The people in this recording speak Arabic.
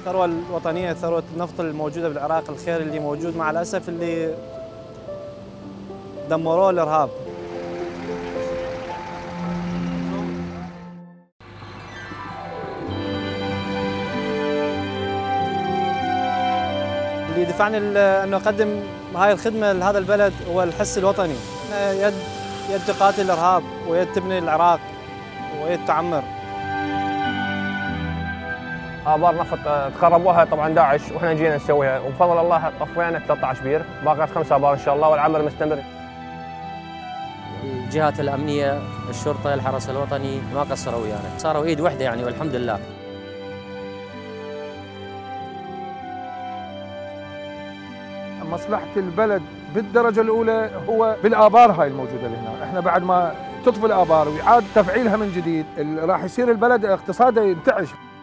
الثروة الوطنية، ثروة النفط الموجودة بالعراق، الخير اللي موجود، مع الأسف اللي دمروه الإرهاب. اللي دفعني أنه أقدم هاي الخدمة لهذا البلد هو الحس الوطني، يد تقاتل الإرهاب ويد تبني العراق ويد تعمر. آبار نفط تخربوها طبعا داعش واحنا جينا نسويها، وبفضل الله طفينا 13 بير، باقي 5 آبار ان شاء الله والعمل مستمر. الجهات الامنيه، الشرطه، الحرس الوطني ما قصروا ويانا، صاروا ايد واحده يعني والحمد لله. مصلحة البلد بالدرجة الأولى هو بالآبار هاي الموجودة اللي هنا، احنا بعد ما تطفي الآبار ويعاد تفعيلها من جديد راح يصير البلد اقتصاده ينتعش.